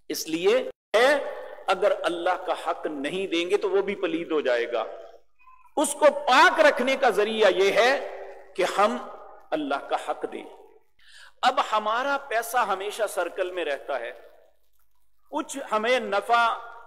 اس لیے اگر اللہ کا حق نہیں دیں گے تو وہ بھی پلید ہو جائے گا. اس کو پاک رکھنے کا ذریعہ یہ ہے کہ ہم اللہ کا حق دیں. اب ہمارا پیسہ ہمیشہ سرکل میں رہتا ہے. کچھ ہمیں نفع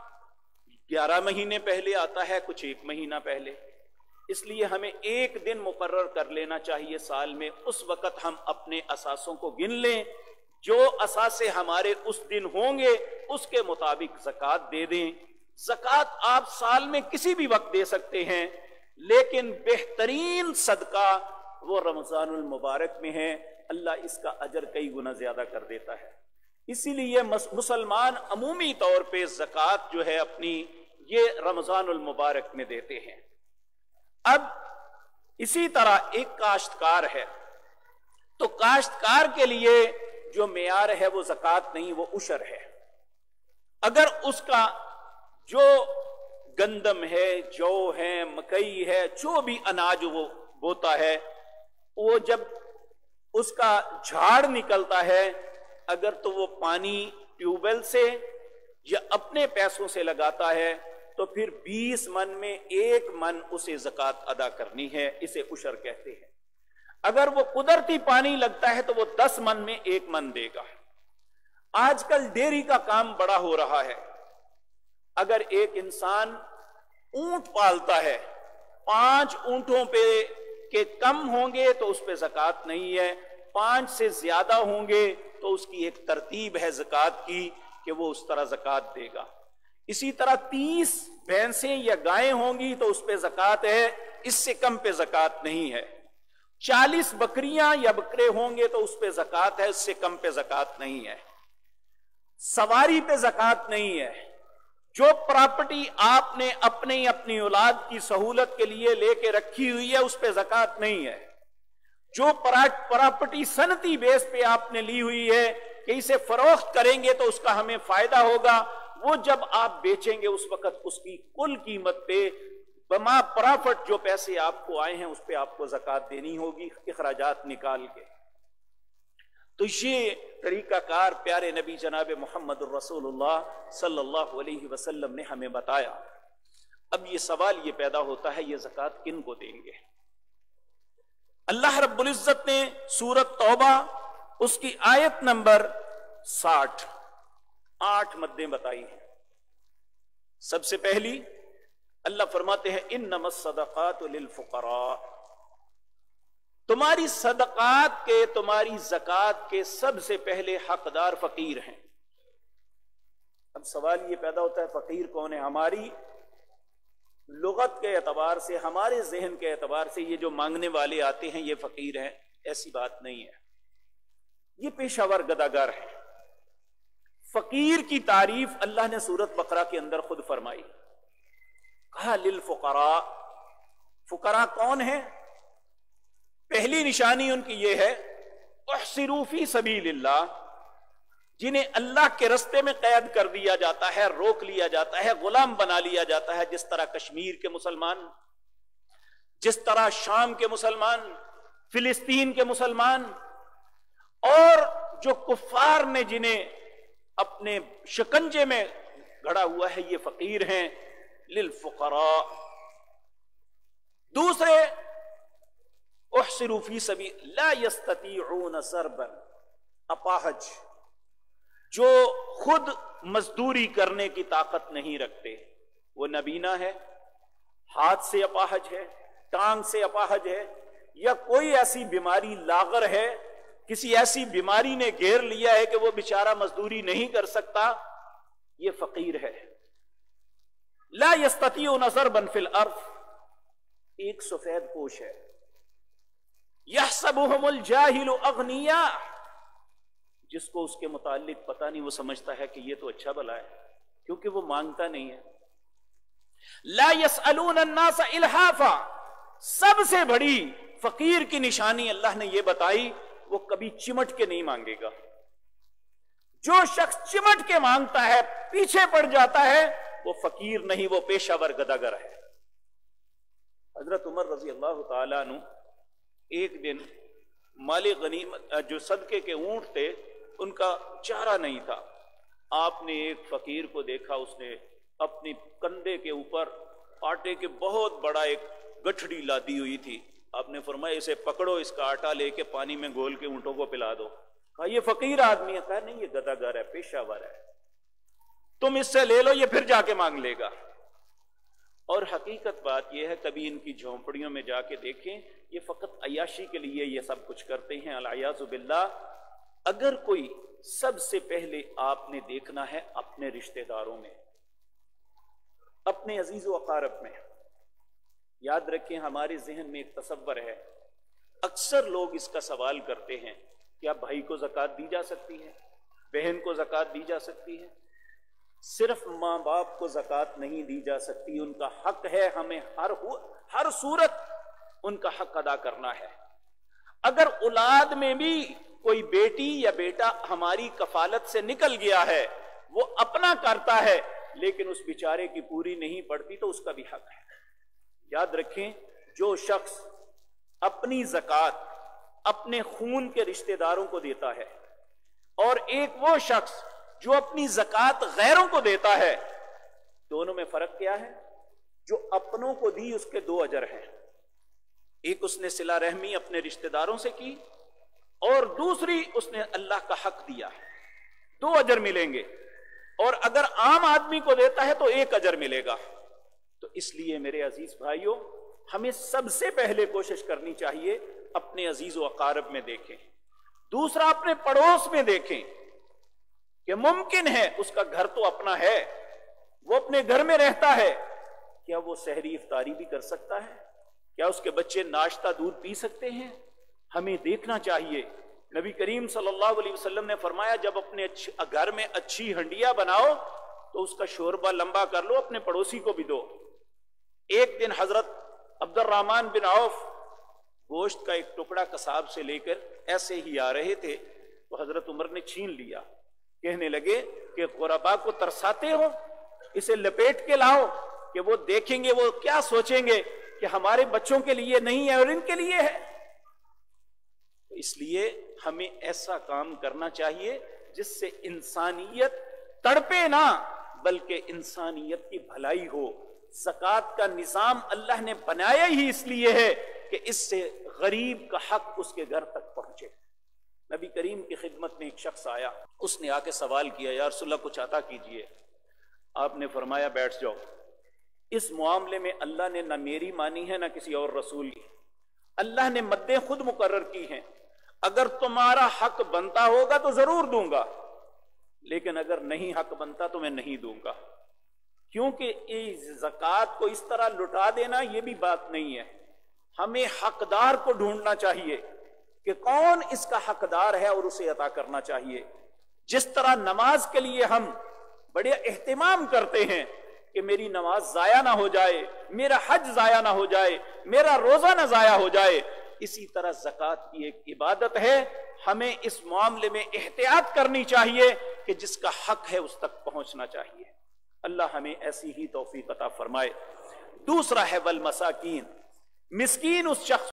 11 مہینے پہلے آتا ہے, کچھ 1 مہینہ پہلے. اس لیے ہمیں ایک دن مقرر کر لینا چاہیے سال میں, اس وقت ہم اپنے اثاثوں کو گن لیں, جو اثاثے ہمارے اس دن ہوں گے اس کے مطابق زکوٰۃ دے دیں. زکوٰۃ آپ سال میں کسی بھی وقت دے سکتے ہیں, لیکن بہترین صدقہ وہ رمضان المبارک میں ہے. اللہ اس کا اجر کئی گنا زیادہ کر دیتا ہے. اسی لیے مسلمان عمومی طور پہ زکوٰۃ جو ہے اپنی یہ رمضان المبارک میں دیتے ہیں. اب اسی طرح ایک کاشتکار ہے, تو کاشتکار کے لیے جو معیار ہے وہ زکوٰۃ نہیں, وہ عشر ہے. اگر اس کا جو گندم ہے, جو ہے, مکئی ہے, جو بھی اناج وہ بوتا ہے, وہ جب اس کا جھاڑ نکلتا ہے, اگر تو وہ پانی ٹیوب ویل سے یا اپنے پیسوں سے لگاتا ہے تو پھر 20 من میں 1 من اسے زکوٰۃ ادا کرنی ہے, اسے عشر کہتے ہیں. اگر وہ قدرتی پانی لگتا ہے تو وہ 10 من میں 1 من دے گا. آج کل ڈیری کا کام بڑا ہو رہا ہے. اگر ایک انسان اونٹ پالتا ہے, 5 اونٹوں پہ کے کم ہوں گے تو اس پہ زکوٰۃ نہیں ہے, 5 سے زیادہ ہوں گے تو اس کی ایک ترتیب ہے زکوٰۃ کی کہ وہ اس طرح زکوٰۃ دے گا. اسی طرح 30 بھینسیں یا گائیں ہوں گی تو اس پہ زکوٰۃ ہے, اس سے کم پہ زکوٰۃ نہیں ہے. 40 بکریاں یا بکرے ہوں گے تو اس پہ زکوٰۃ ہے, اس سے کم پہ زکوٰۃ نہیں ہے. سواری پہ زکوٰۃ نہیں ہے. جو پراپرٹی آپ نے اپنی اولاد کی سہولت کے لیے لے کے رکھی ہوئی ہے اس پہ زکوٰۃ نہیں ہے. جو پراپرٹی صنعتی بیس پہ آپ نے لی ہوئی ہے کہ اسے فروخت کریں گے تو اس کا ہمیں فائدہ ہوگا, وہ جب آپ بیچیں گے اس وقت اس کی کل قیمت پہ بما پرافٹ جو پیسے آپ کو آئے ہیں اس پہ آپ کو زکوٰۃ دینی ہوگی, اخراجات نکال کے. تو یہ طریقہ کار پیارے نبی جناب محمد الرسول اللہ صلی اللہ علیہ وسلم نے ہمیں بتایا. اب یہ سوال یہ پیدا ہوتا ہے, یہ زکوٰۃ کن کو دیں گے؟ اللہ رب العزت نے سورۃ توبہ اس کی آیت نمبر 60 8 مدیں بتائی ہیں. سب سے پہلی اللہ فرماتے ہیں انما الصدقات للفقراء, تمہاری صدقات کے, تمہاری زکوٰۃ کے سب سے پہلے حقدار فقیر ہیں. اب سوال یہ پیدا ہوتا ہے فقیر کون ہے؟ ہماری لغت کے اعتبار سے, ہمارے ذہن کے اعتبار سے یہ جو مانگنے والے آتے ہیں یہ فقیر ہیں, ایسی بات نہیں ہے. یہ پیشہ ور گداگر ہیں. فقیر کی تعریف اللہ نے سورۃ بقرہ کے اندر خود فرمائی, کہا للفقراء. فقراء کون ہیں؟ پہلی نشانی ان کی یہ ہے احصروا فی سبیل اللہ, جنہیں اللہ کے رستے میں قید کر دیا جاتا ہے, روک لیا جاتا ہے, غلام بنا لیا جاتا ہے, جس طرح کشمیر کے مسلمان, جس طرح شام کے مسلمان, فلسطین کے مسلمان, اور جو کفار نے جنہیں اپنے شکنجے میں گھڑا ہوا ہے, یہ فقیر ہیں. للفقراء. دوسرے احصروا فی سبیل لا یستطیعون ضربا, اپاہج, جو خود مزدوری کرنے کی طاقت نہیں رکھتے, وہ نبینا ہے, ہاتھ سے اپاہج ہے, ٹانگ سے اپاہج ہے, یا کوئی ایسی بیماری لاغر ہے, کسی ایسی بیماری نے گھیر لیا ہے کہ وہ بیچارہ مزدوری نہیں کر سکتا, یہ فقیر ہے. لا یستطیعون ضربا فی الارض. ایک سفید پوش ہے, یحسبهم الجاہل اغنیاء, جس کو اس کے متعلق پتہ نہیں, وہ سمجھتا ہے کہ یہ تو اچھا بھلا ہے کیونکہ وہ مانگتا نہیں ہے. لا يسألون الناس الحافا. سب سے بڑی فقیر کی نشانی اللہ نے یہ بتائی, وہ کبھی چمٹ کے نہیں مانگے گا. جو شخص چمٹ کے مانگتا ہے, پیچھے پڑ جاتا ہے, وہ فقیر نہیں, وہ پیشہ ور گداگر ہے. حضرت عمر رضی اللہ تعالیٰ عنہ ایک دن مال غنیمت, جو صدقے کے اونٹ تھے ان کا چارہ نہیں تھا, آپ نے ایک فقیر کو دیکھا، اس نے اپنی کندھے کے اوپر آٹے کے بہت بڑا ایک گٹھڑی لادی ہوئی تھی. آپ نے فرمایا اسے پکڑو، اس کا آٹا لے کے پانی میں گھول کے اونٹوں کو پلا دو. کہا یہ فقیر آدمی ہے. کہا نہیں، یہ گدھا گر ہے، پیشہ ور ہے، تم اس سے لے لو، یہ پھر جا کے مانگ لے گا. اور حقیقت بات یہ ہے، کبھی ان کی جھونپڑیوں میں جا کے دیکھیں، یہ فقط عیاشی کے لیے یہ سب کچھ کرتے ہیں، العیاذ باللہ. اگر کوئی سب سے پہلے آپ نے دیکھنا ہے اپنے رشتہ داروں میں، اپنے عزیز و اقارب میں. یاد رکھیں، ہمارے ذہن میں ایک تصور ہے، اکثر لوگ اس کا سوال کرتے ہیں، کیا بھائی کو زکوٰۃ دی جا سکتی ہے؟ بہن کو زکوٰۃ دی جا سکتی ہے؟ صرف ماں باپ کو زکوٰۃ نہیں دی جا سکتی، ان کا حق ہے، ہمیں ہر صورت ان کا حق ادا کرنا ہے. اگر اولاد میں بھی کوئی بیٹی یا بیٹا ہماری کفالت سے نکل گیا ہے، وہ اپنا کرتا ہے لیکن اس بیچارے کی پوری نہیں پڑتی، تو اس کا بھی حق ہے. یاد رکھیں، جو شخص اپنی زکوٰۃ اپنے خون کے رشتہ داروں کو دیتا ہے، اور ایک وہ شخص جو اپنی زکوٰۃ غیروں کو دیتا ہے، دونوں میں فرق کیا ہے؟ جو اپنوں کو دی اس کے 2 اجر ہیں. ایک اس نے صلہ رحمی اپنے رشتہ داروں سے کی، اور دوسری اس نے اللہ کا حق دیا، 2 اجر ملیں گے. اور اگر عام آدمی کو دیتا ہے تو 1 اجر ملے گا. تو اس لیے میرے عزیز بھائیوں، ہمیں سب سے پہلے کوشش کرنی چاہیے اپنے عزیز و اقارب میں دیکھیں. دوسرا، اپنے پڑوس میں دیکھیں کہ ممکن ہے اس کا گھر تو اپنا ہے، وہ اپنے گھر میں رہتا ہے، کیا وہ سحری افطاری بھی کر سکتا ہے؟ کیا اس کے بچے ناشتہ دودھ پی سکتے ہیں؟ ہمیں دیکھنا چاہیے. نبی کریم صلی اللہ علیہ وسلم نے فرمایا، جب اپنے گھر میں اچھی ہنڈیا بناؤ تو اس کا شوربہ لمبا کر لو، اپنے پڑوسی کو بھی دو. ایک دن حضرت عبد الرحمن بن عوف گوشت کا ایک ٹکڑا قصاب سے لے کر ایسے ہی آ رہے تھے، تو حضرت عمر نے چھین لیا. کہنے لگے کہ غربا کو ترساتے ہو، اسے لپیٹ کے لاؤ کہ وہ دیکھیں گے، وہ کیا سوچیں گے کہ ہمارے بچوں کے لیے نہیں ہے اور ان کے لیے ہے. اس لیے ہمیں ایسا کام کرنا چاہیے جس سے انسانیت تڑپے نہ، بلکہ انسانیت کی بھلائی ہو. زکوٰۃ کا نظام اللہ نے بنایا ہی اس لیے ہے کہ اس سے غریب کا حق اس کے گھر تک پہنچے. نبی کریم کی خدمت میں ایک شخص آیا، اس نے آ کے سوال کیا، یا رسول اللہ کچھ عطا کیجئے. آپ نے فرمایا بیٹھ جاؤ. اس معاملے میں اللہ نے نہ میری مانی ہے نہ کسی اور رسول کی. اللہ نے مدیں خود مقرر کی ہیں. اگر تمہارا حق بنتا ہوگا تو ضرور دوں گا، لیکن اگر نہیں حق بنتا تو میں نہیں دوں گا. کیونکہ زکوٰۃ کو اس طرح لٹا دینا یہ بھی بات نہیں ہے. ہمیں حقدار کو ڈھونڈنا چاہیے کہ کون اس کا حقدار ہے اور اسے عطا کرنا چاہیے. جس طرح نماز کے لیے ہم بڑے اہتمام کرتے ہیں کہ میری نماز ضائع نہ ہو جائے، میرا حج ضائع نہ ہو جائے، میرا روزہ نہ ضائع ہو جائے، اسی طرح زکوٰۃ کی ایک عبادت ہے. ہمیں اس معاملے میں احتیاط کرنی چاہیے کہ جس کا حق ہے اس تک پہنچنا چاہیے. اللہ ہمیں ایسی ہی توفیق عطا فرمائے. دوسرا ہے والمساکین، مسکین اس شخص